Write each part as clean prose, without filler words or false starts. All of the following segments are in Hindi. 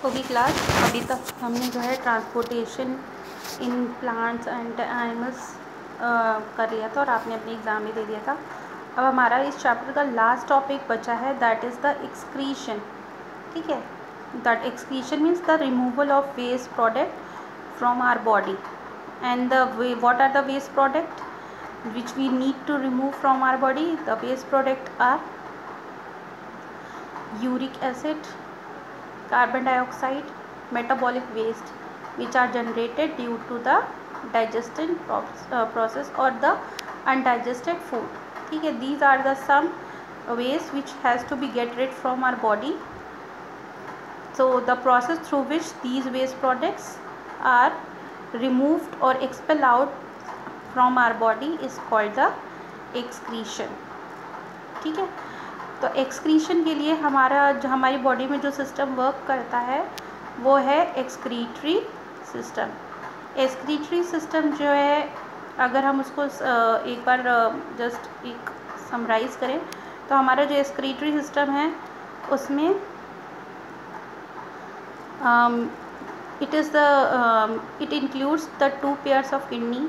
होगी क्लास। अभी तक हमने जो है transportation in plants and animals कर लिया था और आपने अपने एग्ज़ाम में दे दिया था। अब हमारा इस चैप्टर का लास्ट टॉपिक बचा है, दैट इज़ द एक्सक्रीशन। ठीक है, that excretion means the removal of waste product from our body and the what are the waste product which we need to remove from our body. The waste product are uric acid, carbon dioxide, metabolic waste which are generated due to the digestion process or the undigested food. ठीक है, these are the some waste which has to be get rid from our body. So the process through which these waste products are removed or expelled out from our body is called the excretion. ठीक है, तो एक्सक्रीशन के लिए हमारी बॉडी में जो सिस्टम वर्क करता है वो है एक्सक्रीटरी सिस्टम। एक्सक्रीटरी सिस्टम जो है, अगर हम उसको एक बार जस्ट एक समराइज़ करें तो हमारा जो एक्सक्रीटरी सिस्टम है उसमें it includes the two pairs of kidney,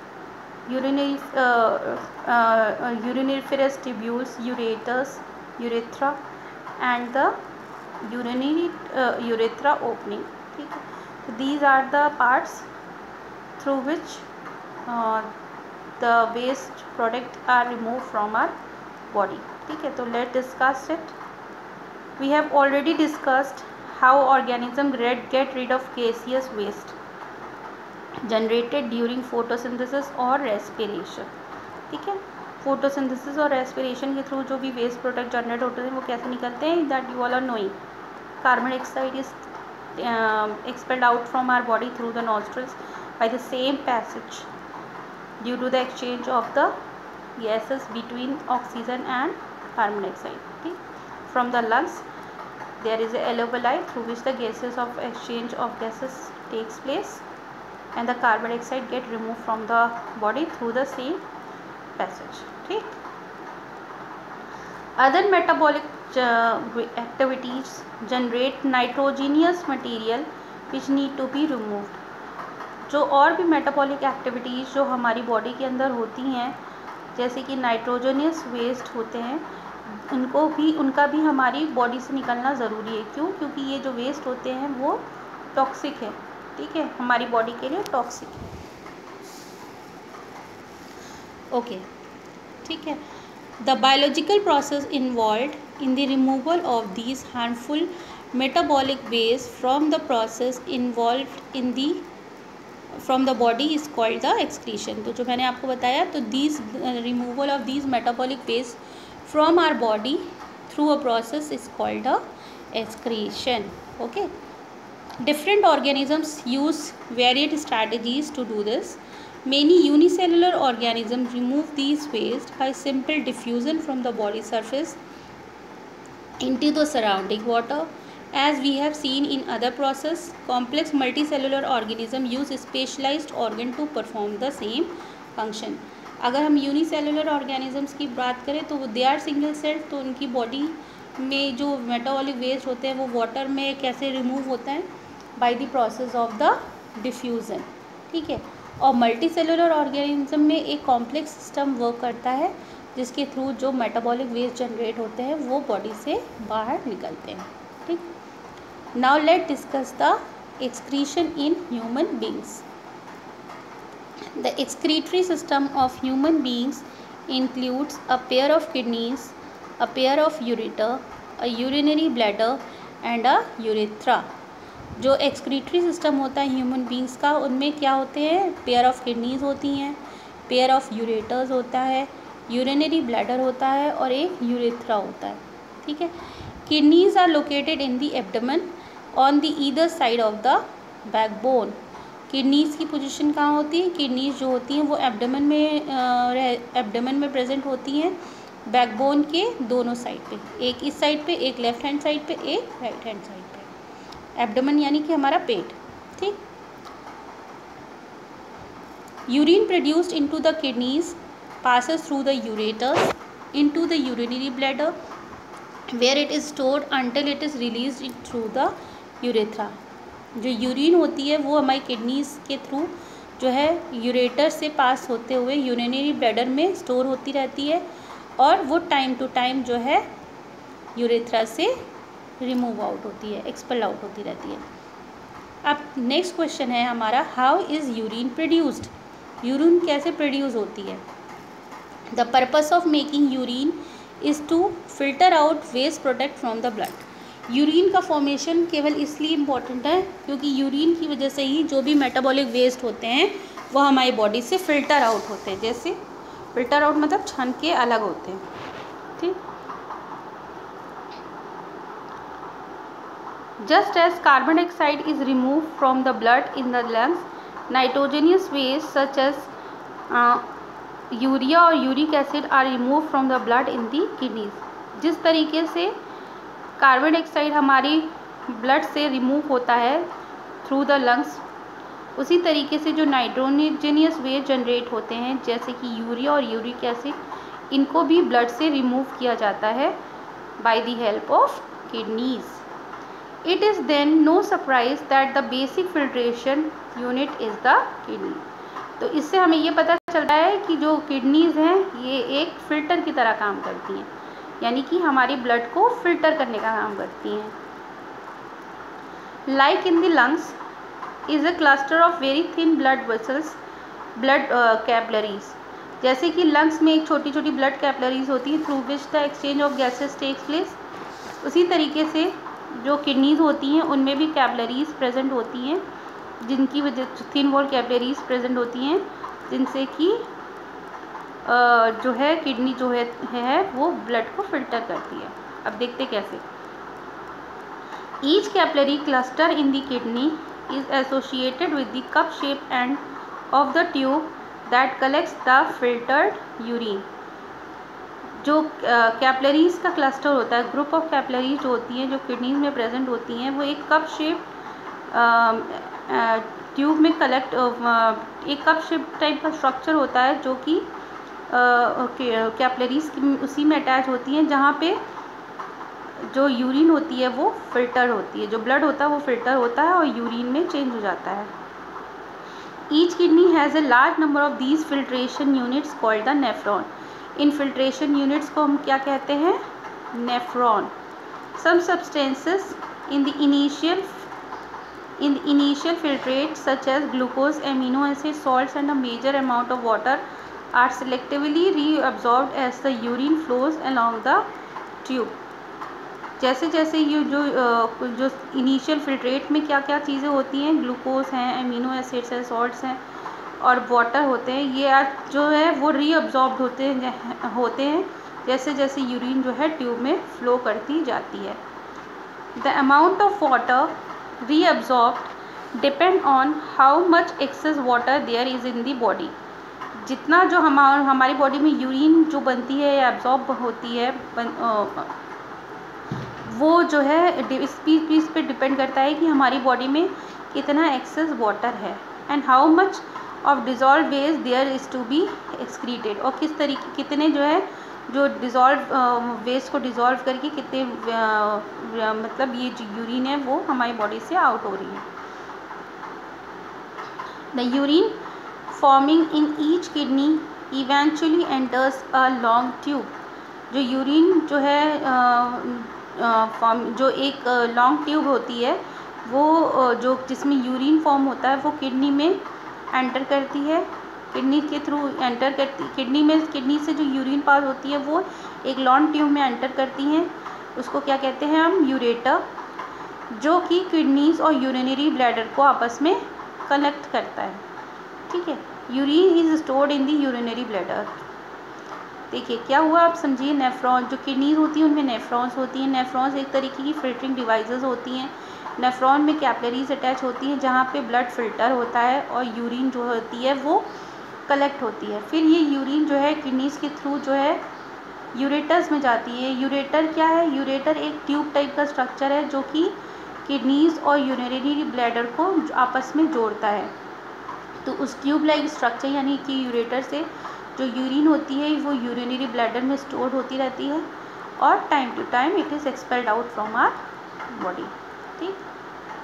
uriniferous tubules, ureters, urethra and the urinary urethra opening. ठीक है, so these are the parts through which the waste product are removed from our body. ठीक है, तो let's discuss it. We have already discussed how organism get rid of gaseous waste generated during photosynthesis और रेस्पिरेशन। ठीक है, फोटोसिंथेसिस और रेस्पिरेशन के थ्रू जो भी वेस्ट प्रोडक्ट जनरेट होते हैं वो कैसे निकलते हैं, that you all are knowing. Carbon dioxide is expelled out from our body through the nostrils by the same passage due to the exchange of the gases between oxygen and carbon dioxide. ठीक, from the lungs there is a alveoli through which the gases of exchange of gases takes place and the carbon dioxide get removed from the body through the same passage. ठीक, other metabolic activities generate nitrogenous material which need to be removed. जो और भी मेटाबॉलिक एक्टिविटीज़ जो हमारी बॉडी के अंदर होती हैं, जैसे कि नाइट्रोजनियस वेस्ट होते हैं, उनका भी हमारी बॉडी से निकलना ज़रूरी है। क्यों? क्योंकि ये जो वेस्ट होते हैं वो टॉक्सिक है। ठीक है, हमारी बॉडी के लिए टॉक्सिक है। ओके, ठीक है, the biological process involved in the removal of these harmful metabolic waste from the process involved in the from the body is called the excretion. तो जो मैंने आपको बताया, तो these removal of these metabolic waste from our body through a process is called a excretion. Okay, different organisms use varied strategies to do this. Many unicellular organisms remove these waste by simple diffusion from the body surface into the surrounding water. As we have seen in other process, complex multicellular organisms use specialized organ to perform the same function. अगर हम यूनिसेलुलर ऑर्गेनिजम्स की बात करें तो दे आर सिंगल सेल, तो उनकी बॉडी में जो मेटाबॉलिक वेस्ट होते हैं वो वाटर में कैसे रिमूव होता है, by the process of the diffusion. ठीक है, और मल्टीसेलुलर ऑर्गेनिज्म में एक कॉम्प्लेक्स सिस्टम वर्क करता है जिसके थ्रू जो मेटाबॉलिक वेस्ट जनरेट होते हैं वो बॉडी से बाहर निकलते हैं। ठीक, now let discuss the excretion in human beings. The excretory system of human beings includes a pair of kidneys, a pair of ureter, a urinary bladder and a urethra. जो excretory system होता है ह्यूमन बींग्स का, उनमें क्या होते हैं, पेयर ऑफ किडनीज होती हैं, पेयर ऑफ यूरेटर्स होता है, यूरिनरी ब्लैडर होता है और एक यूरेथ्रा होता है। ठीक है, kidneys are located in the abdomen on the either side of the backbone. Kidneys की पोजीशन कहाँ होती है, किडनीज जो होती हैं वो एब्डोमेन में प्रेजेंट होती हैं, बैकबोन के दोनों साइड पे, एक इस साइड पे, एक लेफ्ट हैंड साइड पे, एक राइट हैंड साइड पे। एब्डोमेन यानी कि हमारा पेट। ठीक, urine produced into the kidneys passes through the ureters into the urinary bladder where it is stored until it is released through the urethra. जो यूरिन होती है वो हमारी किडनीज के थ्रू जो है यूरेटर से पास होते हुए यूरिनरी ब्लैडर में स्टोर होती रहती है और वो टाइम टू टाइम जो है यूरेथ्रा से रिमूव आउट होती है, एक्सपेल आउट होती रहती है। अब नेक्स्ट क्वेश्चन है हमारा, how is urine produced? Urine कैसे प्रोड्यूस होती है? The purpose of making urine is to filter out waste product from the blood. Urine का फॉर्मेशन केवल इसलिए इम्पॉर्टेंट है क्योंकि यूरिन की वजह से ही जो भी मेटाबॉलिक वेस्ट होते हैं वो हमारी बॉडी से फिल्टर आउट होते हैं। जैसे फिल्टर आउट मतलब छन के अलग होते हैं, ठीक। Just as carbon dioxide is removed from the blood in the lungs, nitrogenous waste such as urea और uric acid are remove from the blood in the kidneys. जिस तरीके से कार्बन डाइऑक्साइड हमारी ब्लड से रिमूव होता है थ्रू द लंग्स, उसी तरीके से जो नाइट्रोजनियस वेस्ट जनरेट होते हैं जैसे कि यूरिया और यूरिक एसिड, इनको भी ब्लड से रिमूव किया जाता है by the help of kidneys. It is then no surprise that the basic filtration unit is the kidney। तो इससे हमें ये पता चलता है कि जो किडनीज हैं ये एक फ़िल्टर की तरह काम करती हैं, यानी कि हमारी ब्लड को फिल्टर करने का काम करती हैं। Like in the lungs is a cluster of very thin blood vessels, blood capillaries। जैसे कि लंग्स में एक छोटी छोटी ब्लड कैपिलरीज होती है through which the exchange of gases takes place, उसी तरीके से जो किडनीज होती हैं उनमें भी कैपिलरीज प्रेजेंट होती हैं, जिनकी वजह थिन वॉल कैपिलरीज प्रेजेंट होती हैं जिनसे कि जो है किडनी जो है वो ब्लड को फिल्टर करती है। अब देखते कैसे। Each capillary cluster in the kidney is associated with the cup shape end of the tube that collects the filtered urine. जो कैपिलरीज का क्लस्टर होता है, ग्रुप ऑफ कैपिलरीज जो होती हैं जो किडनीज में प्रेजेंट होती हैं, वो एक कप शेप ट्यूब में कलेक्ट एक कप शेप टाइप का स्ट्रक्चर होता है जो कि कैपिलरीज उसी में अटैच होती हैं, जहाँ पे जो यूरिन होती है वो फिल्टर होती है, जो ब्लड होता है वो फिल्टर होता है और यूरिन में चेंज हो जाता है। Each kidney has a large number of these filtration units called the nephron. इन फिल्ट्रेशन यूनिट्स को हम क्या कहते हैं? Nephron. Some substances in the initial filtrate such as glucose, amino acid, salts and a major amount of water are selectively reabsorbed as the urine flows along the tube. जैसे जैसे ये जो इनिशियल फिल्ट्रेट में क्या क्या चीज़ें होती हैं, ग्लूकोज हैं, एमिनो एसिड्स हैं, सॉल्ट्स हैं और वाटर होते हैं, ये आज जो है वो रीअब्सॉर्ब्ड होते हैं जैसे जैसे यूरिन जो है ट्यूब में फ्लो करती जाती है। The amount of water reabsorbed depend on how much excess water there is in the body. जितना जो हमारी बॉडी में यूरिन जो बनती है या एब्जॉर्ब होती है वो जो है इस पीस पे डिपेंड करता है कि हमारी बॉडी में कितना एक्सेस वाटर है and how much of dissolve waste there is to be excreted, और कितने जो है जो डिज़ोल्व वेस्ट को डिज़ोल्व करके कितने मतलब ये जो यूरिन है वो हमारी बॉडी से आउट हो रही है। The urine forming in each kidney eventually enters a long tube. जो यूरिन जो है जो एक लॉन्ग ट्यूब होती है वो जो जिसमें यूरिन फॉर्म होता है वो किडनी में एंटर करती है, किडनी के थ्रू एंटर करती, किडनी से जो यूरिन पास होती है वो एक लॉन्ग ट्यूब में एंटर करती हैं, उसको क्या कहते हैं हम? यूरेटर, जो कि किडनीज और यूरिनरी ब्लैडर को आपस में कनेक्ट करता है। ठीक है, urine is stored in the urinary bladder. देखिए क्या हुआ, आप समझिए। नेफ्रॉन, जो किडनीज होती हैं उनमें नेफ्रॉन्स होती हैं। नेफ्रॉन्स एक तरीके की फिल्टरिंग डिवाइसेस होती हैं। नेफ्रॉन में कैपिलरीज अटैच होती हैं जहाँ पे ब्लड फिल्टर होता है और यूरिन जो होती है वो कलेक्ट होती है। फिर ये यूरिन जो है किडनीज के थ्रू जो है यूरेटर्स में जाती है। यूरेटर क्या है? यूरेटर एक ट्यूब टाइप का स्ट्रक्चर है जो कि किडनीज और यूरिनरी ब्लैडर को आपस में जोड़ता है। तो उस ट्यूब लाइक स्ट्रक्चर यानी कि यूरेटर से जो यूरिन होती है वो यूरिनरी ब्लैडर में स्टोर होती रहती है और time to time it is expelled out from our body. ठीक,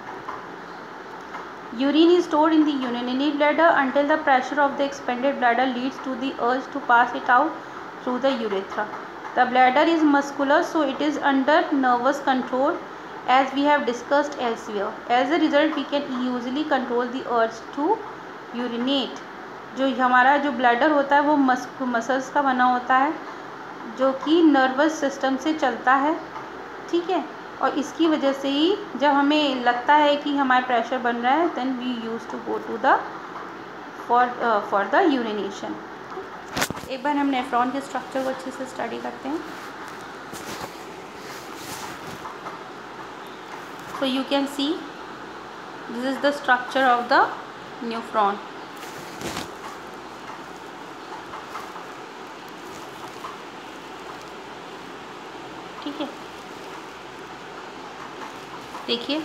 Urine is stored in the urinary bladder until the pressure of the expanded bladder leads to the urge to pass it out through the urethra. The bladder is muscular, so it is under nervous control, as we have discussed elsewhere. As a result, we can easily control the urge to urinate. जो हमारा जो ब्लैडर होता है वो मसल्स का बना होता है, जो कि नर्वस सिस्टम से चलता है, ठीक है। और इसकी वजह से ही जब हमें लगता है कि हमारा प्रेशर बन रहा है, then we use to go to the for the urination. एक बार हम नेफ्रॉन के स्ट्रक्चर को अच्छे से स्टडी करते हैं। So you can see this is the structure of the nephron. ठीक है, देखिए,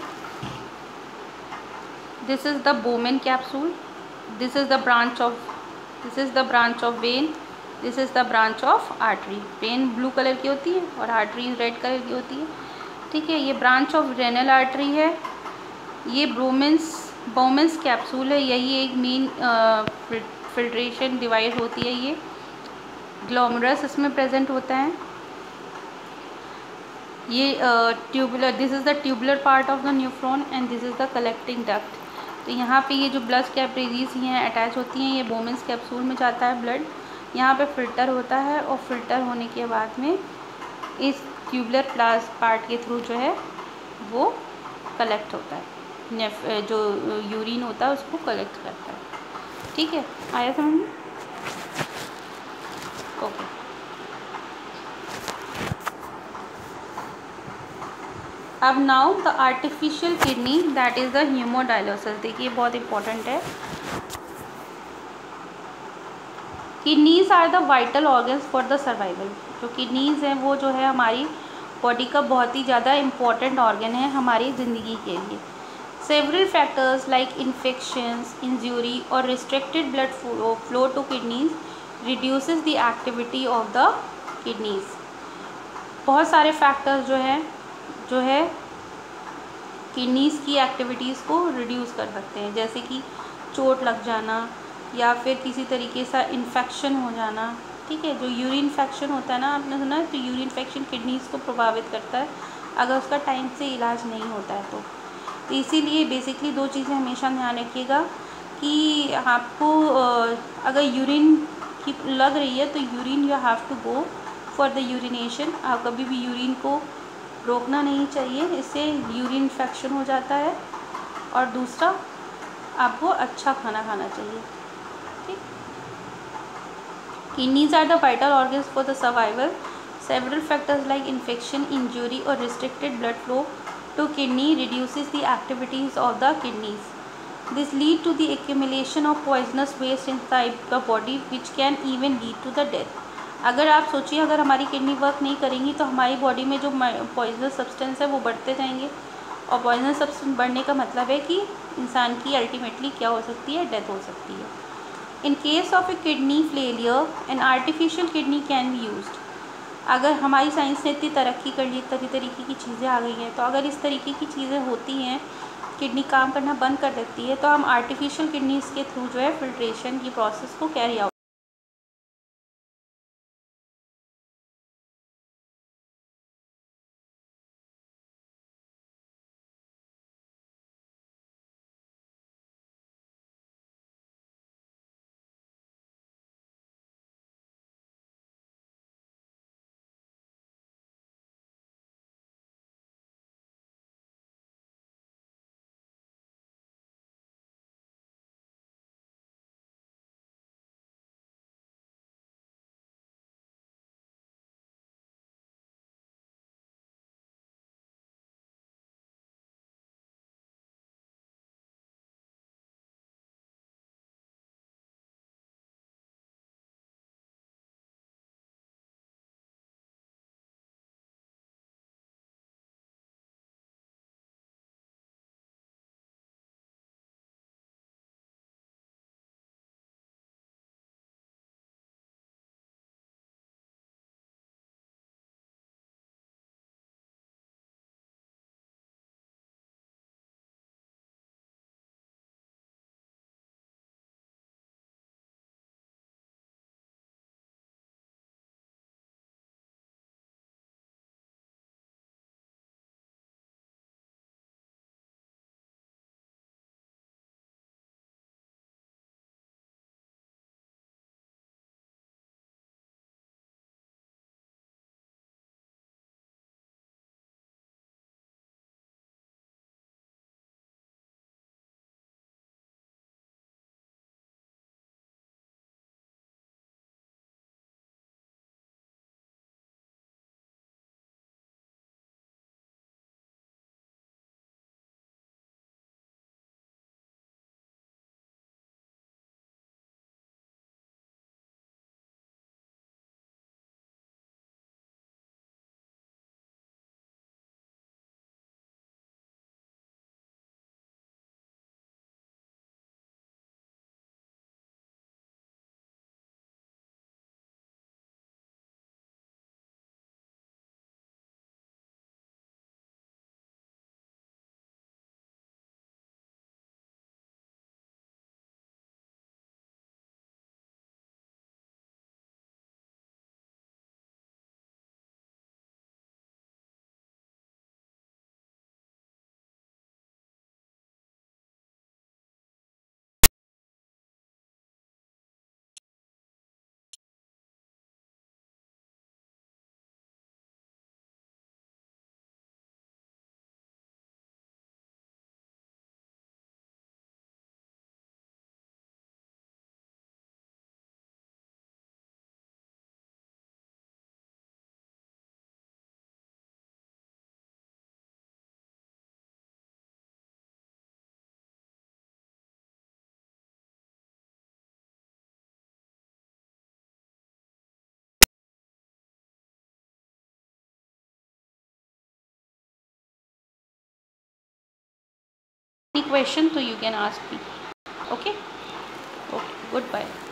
this is the Bowman capsule, this is the branch of vein, this is the branch of artery. Vein blue colour की होती है और आर्टरी रेड कलर की होती है, ठीक है। ये ब्रांच ऑफ रेनल आर्टरी है। ये बोमेन्स कैप्सूल है, यही एक मेन फिल्ट्रेशन डिवाइस होती है। ये ग्लोमेरुलस इसमें प्रेजेंट होता है। ये tubular, this is the tubular part of the nephron and this is the collecting duct. तो यहाँ पे ये जो ब्लड कैपिलरीज हैं अटैच होती हैं, ये बोमेन्स कैप्सूल में जाता है ब्लड। यहाँ पे फिल्टर होता है और फिल्टर होने के बाद में इस ट्यूबुलर पार्ट के थ्रू जो है वो कलेक्ट होता है, जो यूरिन होता है उसको कलेक्ट करता है। ठीक है, आया समझ में? ओके। अब now the artificial kidney, that is the hemodialysis. देखिए बहुत इंपॉर्टेंट है। Kidneys are the vital organs for the survival. जो किडनीज हैं वो जो है हमारी बॉडी का बहुत ही ज़्यादा इम्पॉर्टेंट ऑर्गन है हमारी ज़िंदगी के लिए। Several factors like infections, injury और restricted blood flow to kidneys reduces the activity of the kidneys. बहुत सारे फैक्टर्स जो है किडनीज़ की एक्टिविटीज़ को रिड्यूस कर सकते हैं, जैसे कि चोट लग जाना या फिर किसी तरीके से इन्फेक्शन हो जाना। ठीक है, जो यूरिन इन्फेक्शन होता है ना, आपने सुना है, तो यूरिन इन्फेक्शन किडनीज़ को प्रभावित करता है अगर उसका टाइम से इलाज नहीं होता है तो इसीलिए बेसिकली दो चीज़ें हमेशा ध्यान रखिएगा कि आपको अगर यूरिन की लग रही है तो urine you have to go for the urination. आप कभी भी यूरिन को रोकना नहीं चाहिए, इससे यूरिन इन्फेक्शन हो जाता है। और दूसरा, आपको अच्छा खाना खाना चाहिए। ठीक, kidneys are the vital organs for the survival. Several factors like infection, injury और restricted blood flow to kidney reduces the activities of the kidneys. This lead to the accumulation of poisonous waste inside the body which can even lead to the death. अगर आप सोचिए, अगर हमारी किडनी वर्क नहीं करेंगी तो हमारी बॉडी में जो पॉइजनस सब्सटेंस है वो बढ़ते जाएंगे, और पॉइजनस सब्सटेंस बढ़ने का मतलब है कि इंसान की अल्टीमेटली क्या हो सकती है, डेथ हो सकती है। In case of a kidney failure an artificial kidney can be used. अगर हमारी साइंस ने इतनी तरक्की कर ली, तरह तरीके की चीज़ें आ गई हैं, तो अगर इस तरीके की चीज़ें होती हैं, किडनी काम करना बंद कर देती है, तो हम आर्टिफिशियल किडनीज़ के थ्रू जो है फिल्ट्रेशन की प्रोसेस को carry out question, so you can ask me. Okay. Okay, goodbye.